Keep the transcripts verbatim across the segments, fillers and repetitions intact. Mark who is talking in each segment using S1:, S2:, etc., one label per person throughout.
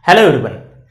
S1: Hello everyone,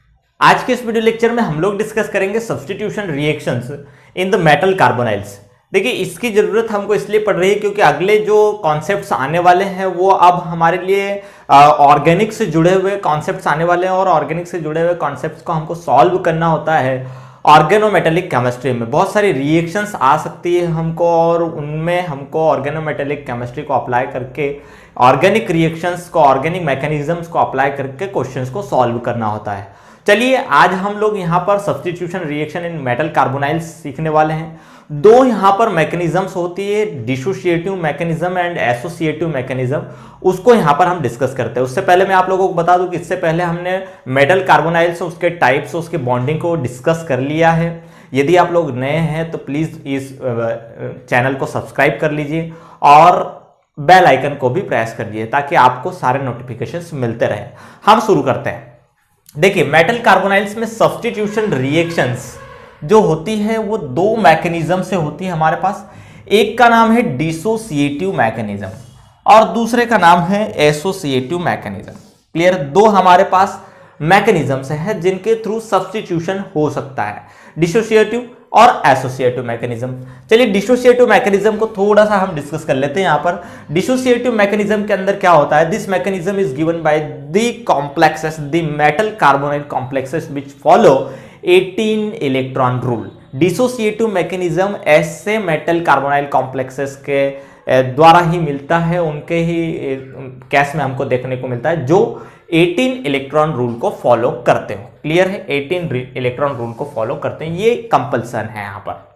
S1: आज के इस वीडियो लेक्चर में हम लोग डिस्कस करेंगे substitution reactions in the metal carbonyls. देखिए, इसकी जरूरत हमको इसलिए पड़ रही है क्योंकि अगले जो कॉन्सेप्ट्स आने वाले हैं वो अब हमारे लिए ऑर्गेनिक से जुड़े हुए कॉन्सेप्ट्स आने वाले हैं और ऑर्गेनिक से जुड़े हुए कॉन्सेप्ट्स को हमको सॉल्व करना होता है। ऑर्गेनोमेटेलिक केमिस्ट्री में बहुत सारी रिएक्शंस आ सकती है हमको और उनमें हमको ऑर्गेनोमेटेलिक केमिस्ट्री को अप्लाई करके ऑर्गेनिक रिएक्शंस को ऑर्गेनिक मैकेनिज्म्स को अप्लाई करके क्वेश्चंस को सॉल्व करना होता है। चलिए, आज हम लोग यहाँ पर substitution reaction in metal carbonyls सीखने वाले हैं। दो यहाँ पर मैकेनिज्म्स होती है, dissociative mechanism and associative mechanism, उसको यहाँ पर हम डिस्कस करते हैं। उससे पहले मैं आप लोगों को बता दूं कि इससे पहले हमने मेटल कार्बोनाइल्स, उसके टाइप्स, उसके बॉन्डिंग को डिस्कस कर लिया है। यदि आप लोग नए हैं तो प्लीज इस चैनल को सब्सक्राइब कर लीजिए और बेल आइकन को भी प्रेस कर दीजिए ताकि आपको सारे नोटिफिकेशंस मिलते रहें। हम शुरू करते हैं। देखिए, मेटल कार्बोनाइल्स में सब्स्टिट्यूशन रिएक्शंस जो होती है वो दो मैकेनिज्म से होती है हमारे पास। एक का नाम है डिसोसिएटिव मैकेनिज्म और दूसरे का नाम है एसोसिएटिव मैकेनिज्म। क्लियर? दो हमारे पास मैकेनिज्म्स हैं जिनके थ्रू सब्स्टिट्यूशन हो सकता है, डिसोसिएटिव और एसोसिएटिव मैकेनिज्म। चलिए, डिसोसिएटिव मैकेनिज्म को थोड़ा सा हम डिस्कस कर लेते हैं। यहां पर डिसोसिएटिव मैकेनिज्म के अंदर क्या होता है? This mechanism is given by the complexes, the metal carbonyl complexes which follow eighteen electron rule. Dissociative mechanism ऐसे मेटल कार्बोनाइल कॉम्प्लेक्सेस के द्वारा ही मिलता है, उनके ही केस में हमको देखने को मिलता है जो एटीन इलेक्ट्रॉन रूल को फॉलो करते हो। क्लियर है? एटीन इलेक्ट्रॉन रूल को फॉलो करते हैं, ये कंपल्सन है। यहां पर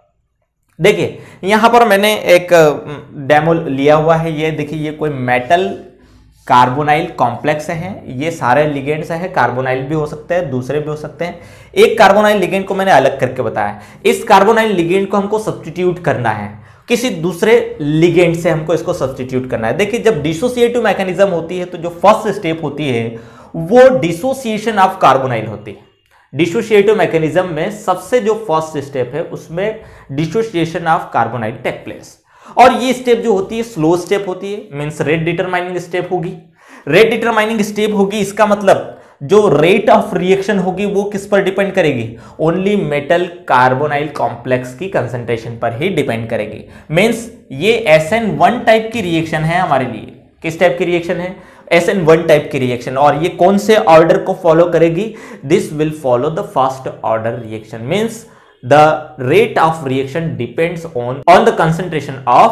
S1: देखिए, यहां पर मैंने एक डेमो लिया हुआ है। ये देखिए, ये कोई मेटल कार्बोनाइल कॉम्प्लेक्स है। ये सारे लिगेंड्स हैं, कार्बोनाइल भी हो सकते हैं, दूसरे भी हो सकते हैं। एक कार्बोनाइल लिगेंड को मैंने अलग करके बताया। इस कार्बोनाइल लिगेंड को हमको सब्स्टिट्यूट करना है किसी दूसरे लिगेंड से, हमको इसको सब्स्टिट्यूट करना है। देखिए, जब डिसोसिएटिव मैकेनिज्म होती है तो जो फर्स्ट स्टेप होती है वो डिसोसिएशन ऑफ कार्बोनाइल होती है। डिसोसिएटिव मैकेनिज्म में सबसे जो फर्स्ट स्टेप है उसमें dissociation of carbonyl take place और ये स्टेप जो होती है स्लो स्टेप होती है, मींस रेट डिटरमाइनिंग स्टेप होगी। रेट डिटरमाइनिंग स्टेप होगी, इसका मतलब जो रेट ऑफ रिएक्शन होगी वो किस पर डिपेंड करेगी? ओनली मेटल कार्बोनाइल कॉम्प्लेक्स की कंसंट्रेशन पर ही डिपेंड करेगी। मींस ये एस एन वन टाइप की रिएक्शन है हमारे लिए। किस टाइप की रिएक्शन है? एस एन वन टाइप की रिएक्शन। और ये कौन से ऑर्डर को फॉलो करेगी? This will follow the first order reaction. Means the rate of reaction depends on on the concentration of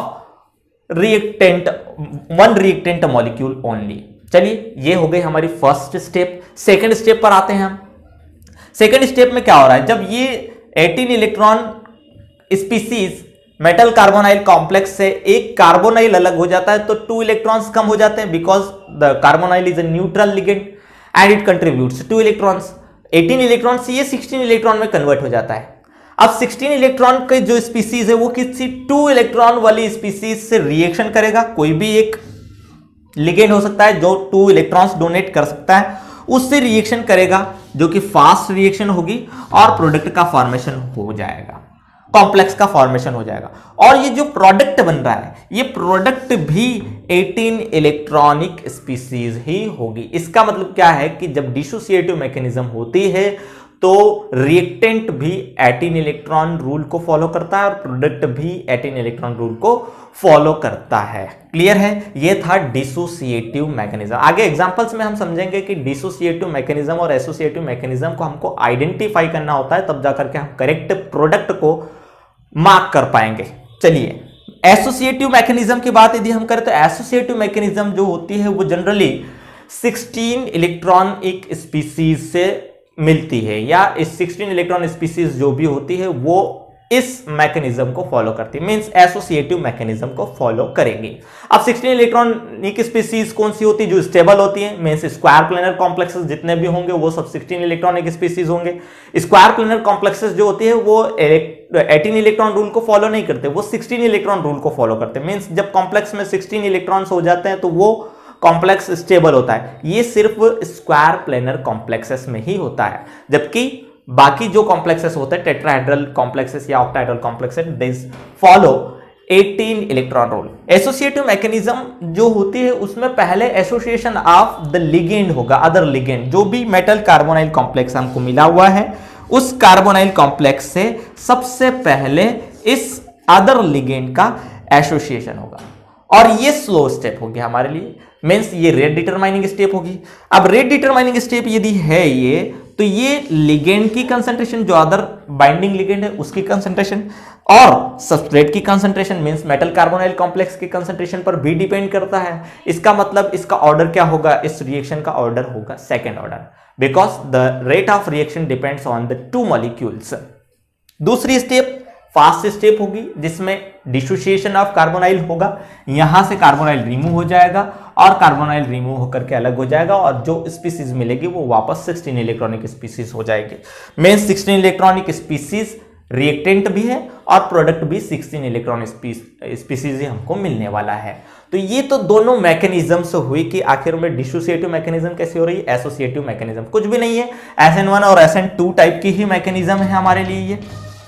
S1: reactant, one reactant molecule only। चलिए, ये हो गई हमारी फर्स्ट स्टेप। सेकंड स्टेप पर आते हैं हम। सेकंड स्टेप में क्या हो रहा है? जब ये eighteen electron species metal carbonyl complex से एक कार्बोनाइल अलग हो जाता है तो टू इलेक्ट्रॉन्स कम हो जाते हैं because the carbonyl is a neutral ligand and it contributes two electrons. Eighteen electron से ये सिक्सटीन इलेक्ट्रॉन में कन्वर्ट हो जाता है। अब सिक्सटीन इलेक्ट्रॉन के जो स्पीसीज है वो किसी टू इलेक्ट्रॉन वाली स्पीसीज से रिएक्शन करेगा। कोई भी एक लिगेंड हो सकता है जो टू इलेक्ट्रॉन्स डोनेट कर सकता है, उससे रिएक्शन करेगा जो कि फास्ट रिएक्शन होगी और प्रोडक्ट का फॉर्मेशन हो जाएगा, कॉम्प्लेक्स का फॉर्मेशन हो जाएगा। और ये जो प्रोडक्ट बन रहा है ये प्रोडक्ट भी एटीन इलेक्ट्रॉनिक स्पीसीज ही होगी। इसका मतलब क्या है कि जब डिसोसिएटिव मैकेनिज्म होती है तो रिएक्टेंट भी एटीन इलेक्ट्रॉन रूल को फॉलो करता है और प्रोडक्ट भी एटीन इलेक्ट्रॉन रूल को फॉलो करता है। क्लियर है? ये था डिसोसिएटिव मैकेनिज्म। आगे एग्जांपल्स में हम समझेंगे कि डिसोसिएटिव मैकेनिज्म और एसोसिएटिव मैकेनिज्म को हमको आइडेंटिफाई करना होता है, तब जाकर के हम करेक्ट प्रोडक्ट को मार्क कर पाएंगे। चलिए, एसोसिएटिव मैकेनिज्म की बात यदि हम करें तो एसोसिएटिव मैकेनिज्म जो होती है वो जनरली सिक्सटीन इलेक्ट्रॉन एक स्पीसीज से मिलती है, या इस सिक्सटीन इलेक्ट्रॉन स्पीसीज जो भी होती है वो इस मैकेनिज्म को फॉलो करती है, मींस एसोसिएटिव मैकेनिज्म को फॉलो करेंगी। अब सिक्सटीन इलेक्ट्रॉनिक स्पीसीज कौन सी होती है? जो स्टेबल होती है, मींस स्क्वायर प्लेनर कॉम्प्लेक्सेस जितने भी होंगे वो सब सिक्सटीन इलेक्ट्रॉनिक स्पीसीज होंगे। स्क्वायर प्लेनर कॉम्प्लेक्सेस जो होती है वो एटीन इलेक्ट्रॉन रूल को फॉलो नहीं करते, वो सिक्सटीन इलेक्ट्रॉन रूल को फॉलो करते हैं। मींस जब कॉम्प्लेक्स में सिक्सटीन इलेक्ट्रॉन्स हो जाते हैं तो वो कॉम्प्लेक्स स्टेबल होता है। ये सिर्फ स्क्वायर प्लेनर कॉम्प्लेक्सेस में ही होता है, जबकि बाकी जो कॉम्प्लेक्सेस होते हैं टेट्राहेड्रल कॉम्प्लेक्सेस या octahedral complexes this follow eighteen electron rule. Associative mechanism जो होती है उसमें पहले एसोसिएशन ऑफ द लिगेंड होगा, अदर लिगेंड, जो भी मेटल कार्बोनाइल कॉम्प्लेक्स हमको मिला हुआ है उस कार्बोनाइल कॉम्प्लेक्स से सबसे पहले इस अदर लिगेंड का एसोसिएशन होगा, और ये स्लो स्टेप होगी हमारे लिए, मीन्स ये रेट डिटरमाइनिंग स्टेप होगी। अब रेट डिटरमाइनिंग स्टेप यदि है ये, तो ये लिगेंड की कंसंट्रेशन, जो अदर बाइंडिंग लिगेंड है उसकी कंसंट्रेशन, और सबस्ट्रेट की concentration means metal carbonyl complex की कंसंट्रेशन पर भी डिपेंड करता है। इसका मतलब इसका ऑर्डर क्या होगा, इस रिएक्शन का ऑर्डर होगा second order, because the rate of reaction depends on the two molecules. दूसरी स्टेप फास्ट स्टेप होगी जिसमें डिसोसिएशन ऑफ कार्बोनाइल होगा, यहां से कार्बोनाइल रिमूव हो जाएगा और कार्बोनाइल रिमूव होकर के अलग हो जाएगा, और जो स्पीसीज मिलेगी वो वापस सिक्सटीन इलेक्ट्रॉनिक स्पीसीज हो जाएगी। Main sixteen electronic species reactant भी है और प्रोडक्ट भी सिक्सटीन इलेक्ट्रॉनिक स्पीसीज ही हमको मिलने वाला है। तो ये तो दोनों मैकेनिज्म्स हुई कि आखिर में डिसोसिएटिव मैकेनिज्म कैसे हो रही है, एसोसिएटिव मैकेनिज्म कुछ भी नहीं है, एस एन वन और एस एन टू टाइप की ही मैकेनिज्म है हमारे लिए। ये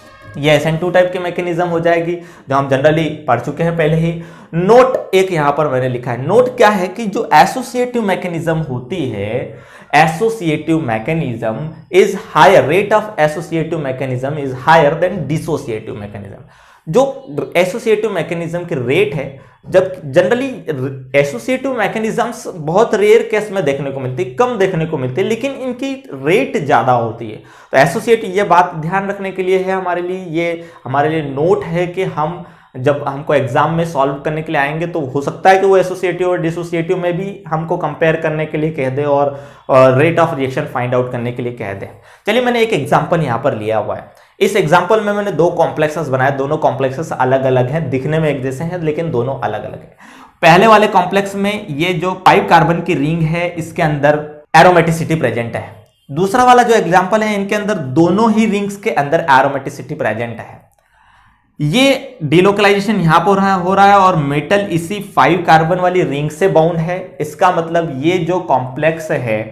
S1: ये एस एन टू टाइप की मैकेनिज्म हो जाएगी जो हम जनरली पढ़ चुके हैं पहले ही। नोट एक यहां पर मैंने लिखा है, नोट क्या है कि जो एसोसिएटिव मैकेनिज्म होती है, associative mechanism is higher, rate of associative mechanism is higher than dissociative mechanism. जो एसोसिएटिव मैकेनिज्म की रेट है, जब जनरली एसोसिएटिव मैकेनिज्म्स बहुत रेयर केस में देखने को मिलती है, कम देखने को मिलती है, लेकिन इनकी रेट ज्यादा होती है। तो एसोसिएटिव, ये बात ध्यान रखने के लिए है हमारे लिए, ये हमारे लिए नोट है कि हम जब हमको एग्जाम में सॉल्व करने के लिए आएंगे तो हो सकता है कि वो एसोसिएटिव और डिसोसिएटिव में भी हमको कंपेयर करने के लिए कह दे और rate of reaction find out करने के लिए कह दे। चलिए मैंने एक एग्जांपल यहां पर लिया हुआ है। इस एग्जांपल में मैंने दो कॉम्प्लेक्सेस बनाए, दोनों कॉम्प्लेक्सेस अलग अलग हैं, दिखने में एक जैसे हैं लेकिन दोनों अलग अलग हैं। पहले वाले कॉम्प्लेक्स में ये जो फाइव कार्बन की रिंग है इसके अंदर एरोमेटिसिटी प्रेजेंट है। दूसरा वाला जो एग्जाम्पल है इनके अंदर दोनों ही रिंग्स के अंदर एरोमेटिसिटी प्रेजेंट है। ये डिलोकलाइजेशन यहां पर हो रहा है और मेटल इसी फाइव कार्बन वाली रिंग से बाउंड है। इसका मतलब ये जो कॉम्प्लेक्स है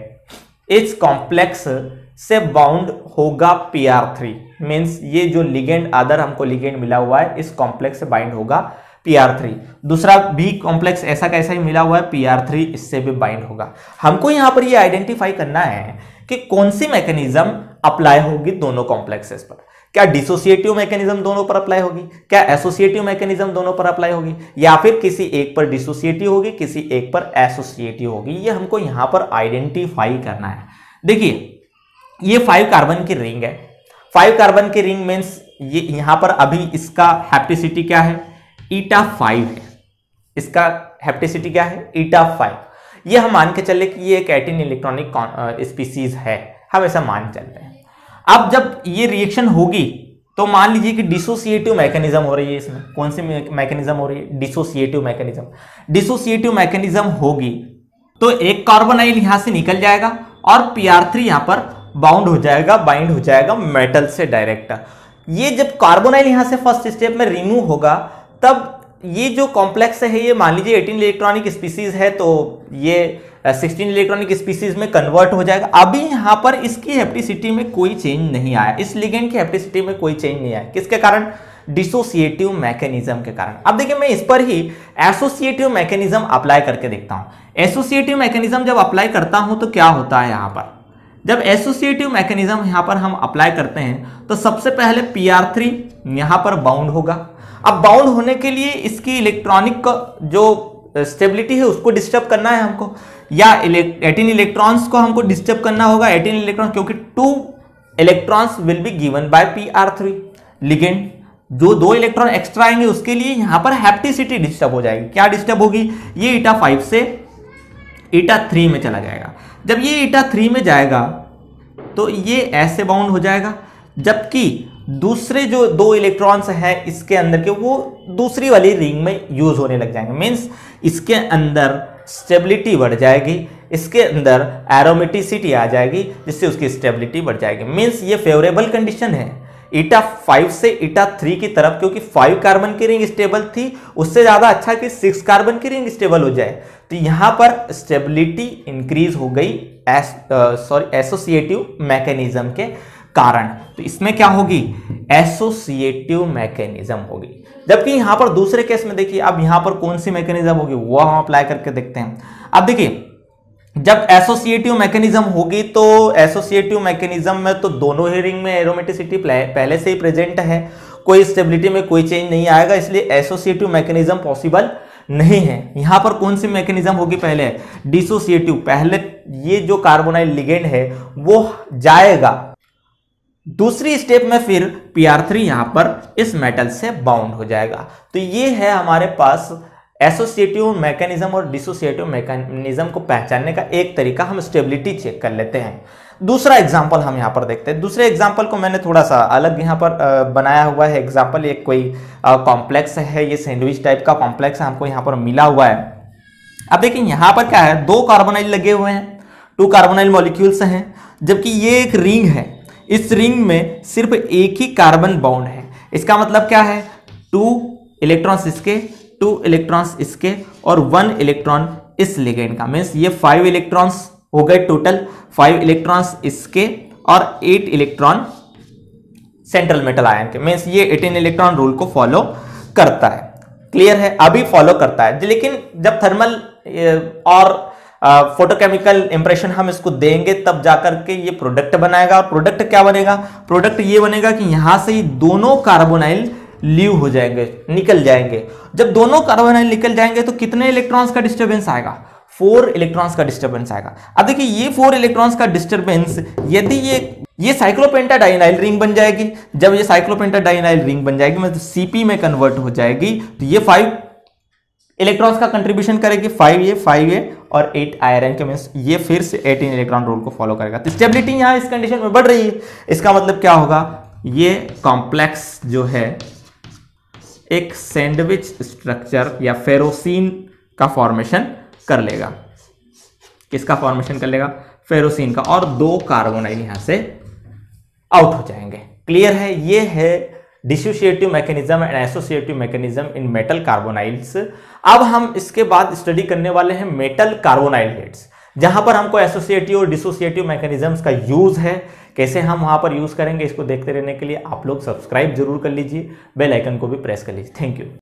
S1: इस कॉम्प्लेक्स से बाउंड होगा पी आर थ्री, मींस ये जो लिगेंड अदर हमको लिगेंड मिला हुआ है इस कॉम्प्लेक्स से बाइंड होगा पी आर थ्री। दूसरा भी कॉम्प्लेक्स ऐसा कैसा ही मिला हुआ है पी आर थ्री, इससे भी बाइंड होगा। हमको यहां पर ये आइडेंटिफाई करना है कि कौन सी मैकेनिज्म अप्लाई होगी दोनों कॉम्प्लेक्सेस पर। क्या डिसोसिएटिव मैकेनिज्म दोनों पर अप्लाई होगी, क्या एसोसिएटिव मैकेनिज्म दोनों पर अप्लाई होगी, या फिर किसी एक पर डिसोसिएटिव होगी किसी एक पर एसोसिएटिव होगी। ये हमको यहां पर आइडेंटिफाई करना है। देखिए ये फाइव कार्बन की रिंग है, फाइव कार्बन की रिंग मीन्स ये यहां पर अभी इसका हैप्टिसिटी क्या है, ईटा फाइव है। इसका हैप्टिसिटी क्या है, ईटा फाइव। ये हम मान के चले कि ये एक एटीन इलेक्ट्रॉनिक स्पीसीज है, हम ऐसा मान चल रहे हैं। अब जब ये रिएक्शन होगी तो मान लीजिए कि डिसोसिएटिव मैकेनिज्म हो रही है, इसमें कौन सी मैकेनिज्म हो रही है, डिसोसिएटिव मैकेनिज्म। डिसोसिएटिव मैकेनिज्म होगी तो एक कार्बोनाइल यहां से निकल जाएगा और पी आर थ्री यहां पर बाउंड हो जाएगा, बाइंड हो जाएगा मेटल से डायरेक्ट। ये जब कार्बोनाइल यहां से फर्स्ट स्टेप में रिमूव होगा तब ये जो कॉम्प्लेक्स है ये मान लीजिए एटीन इलेक्ट्रॉनिक स्पीसीज है तो ये सिक्सटीन इलेक्ट्रॉनिक स्पीसीज में कन्वर्ट हो जाएगा। अभी यहां पर इसकी हैप्टिसिटी में कोई चेंज नहीं आया, इस लिगेंड की हैप्टिसिटी में कोई चेंज नहीं आया। किसके कारण, डिसोसिएटिव मैकेनिज्म के कारण। अब देखिए मैं इस पर ही एसोसिएटिव मैकेनिज्म अप्लाई करके देखता हूं। एसोसिएटिव मैकेनिज्म जब अप्लाई करता हूं तो क्या होता है, यहां पर जब एसोसिएटिव मैकेनिज्म यहां पर हम अप्लाई करते हैं तो सबसे पहले पी आर थ्री यहां पर बाउंड होगा। अब बाउंड होने के लिए इसकी इलेक्ट्रॉनिक जो स्टेबिलिटी है उसको डिस्टर्ब करना है हमको, या एटीन इलेक्ट्रॉन्स को हमको डिस्टर्ब करना होगा, एटीन इलेक्ट्रॉन, क्योंकि two electrons will be given by P R three ligand. जो दो इलेक्ट्रॉन एक्स्ट्रा आएंगे उसके लिए यहां पर हैप्टिसिटी डिस्टर्ब हो जाएगी। क्या डिस्टर्ब होगी, ये ईटा फाइव से ईटा थ्री में चला जाएगा। जब ये ईटा थ्री में जाएगा तो ये ऐसे बाउंड हो जाएगा, जबकि दूसरे जो दो इलेक्ट्रॉन्स हैं इसके अंदर के वो दूसरी वाली रिंग में यूज होने लग जाएंगे। मींस इसके अंदर स्टेबिलिटी बढ़ जाएगी, इसके अंदर एरोमेटिसिटी आ जाएगी जिससे उसकी स्टेबिलिटी बढ़ जाएगी। मींस ये फेवरेबल कंडीशन है ईटा फाइव से ईटा थ्री की तरफ, क्योंकि फाइव कार्बन की रिंग स्टेबल थी, उससे ज्यादा अच्छा कि सिक्स कार्बन की रिंग स्टेबल हो जाए। तो यहां पर स्टेबिलिटी इंक्रीज हो गई सॉरी एसोसिएटिव मैकेनिज्म के कारण, तो इसमें क्या होगी, एसोसिएटिव मैकेनिज्म होगी। जबकि यहां पर दूसरे केस में देखिए, अब यहां पर कौन सी मैकेनिज्म होगी वो हम अप्लाई करके देखते हैं। अब देखिए जब एसोसिएटिव मैकेनिज्म होगी तो एसोसिएटिव मैकेनिज्म में तो दोनों ही रिंग में एरोमेटिसिटी पहले से ही प्रेजेंट है, कोई स्टेबिलिटी में कोई चेंज नहीं आएगा, इसलिए एसोसिएटिव मैकेनिज्म पॉसिबल नहीं है। यहां पर कौन सी मैकेनिज्म होगी, पहले डिसोसिएटिव, पहले ये जो कार्बोनाइल लिगेंड है वो जाएगा, दूसरी स्टेप में फिर पी आर थ्री यहां पर इस मेटल से बाउंड हो जाएगा। तो ये है हमारे पास एसोसिएटिव मैकेनिज्म और डिसोसिएटिव मैकेनिज्म को पहचानने का एक तरीका। हम स्टेबिलिटी चेक कर लेते हैं। दूसरा एग्जांपल हम यहां पर देखते हैं। दूसरे एग्जांपल को मैंने थोड़ा सा अलग यहां पर बनाया हुआ है एग्जांपल। एक कोई कॉम्प्लेक्स है, ये सैंडविच टाइप का कॉम्प्लेक्स हमको यहां पर मिला हुआ है। अब देखिए यहां पर क्या है, दो कार्बोनाइल लगे हुए हैं, टू कार्बोनाइल मॉलिक्यूल्स हैं, जबकि ये एक रिंग है। इस रिंग में सिर्फ एक ही कार्बन बाउंड है। इसका मतलब क्या है, टू इलेक्ट्रॉन्स इसके, टू इलेक्ट्रॉन्स इसके और वन इलेक्ट्रॉन इस लिगेंड का। मीन्स ये फाइव इलेक्ट्रॉन्स हो गए टोटल, फाइव इलेक्ट्रॉन्स इसके और eight electron central metal ion के। मीन्स ये एटीन इलेक्ट्रॉन रूल को फॉलो करता है। क्लियर है, अभी फॉलो करता है, लेकिन जब थर्मल और फोटोकेमिकल इंप्रेशन हम इसको देंगे तब जाकर के ये प्रोडक्ट बनाएगा। और प्रोडक्ट क्या बनेगा, प्रोडक्ट ये बनेगा कि यहां से ही दोनों कार्बोनाइल लीव हो जाएंगे, निकल जाएंगे। जब दोनों कार्बोनाइल निकल जाएंगे तो कितने इलेक्ट्रॉन्स का डिस्टर्बेंस आएगा, फोर इलेक्ट्रॉन्स का डिस्टर्बेंस आएगा। अब देखिए ये फोर इलेक्ट्रॉन्स का डिस्टर्बेंस, यदि ये ये साइक्लोपेंटाडाइनाइल रिंग बन जाएगी। जब ये साइक्लोपेंटाडाइनाइल रिंग बन जाएगी मतलब सीपी में कन्वर्ट हो जाएगी, तो ये फाइव इलेक्ट्रॉन्स का कंट्रीब्यूशन करेगी, फाइव ये फाइव ये और एट आयरन के। मींस ये फिर से एटीन इलेक्ट्रॉन रूल को फॉलो करेगा। तो स्टेबिलिटी यहां इस कंडीशन में बढ़ रही है। इसका मतलब क्या होगा, ये कॉम्प्लेक्स जो है एक सैंडविच स्ट्रक्चर या फेरोसीन का फॉर्मेशन कर लेगा। किसका फॉर्मेशन कर लेगा, फेरोसीन का, और दो कार्बोनाइल यहां से आउट हो जाएंगे। क्लियर है, ये है dissociative mechanism and associative mechanism in metal carbonyls. अब हम इसके बाद स्टडी करने वाले हैं मेटल कार्बोनाइल हेड्स, जहां पर हमको एसोसिएटिव और डिसोसिएटिव मैकेनिज्म्स का यूज है। कैसे हम वहां पर यूज करेंगे, इसको देखते रहने के लिए आप लोग सब्सक्राइब जरूर कर लीजिए, बेल आइकन को भी प्रेस कर लीजिए। Thank you.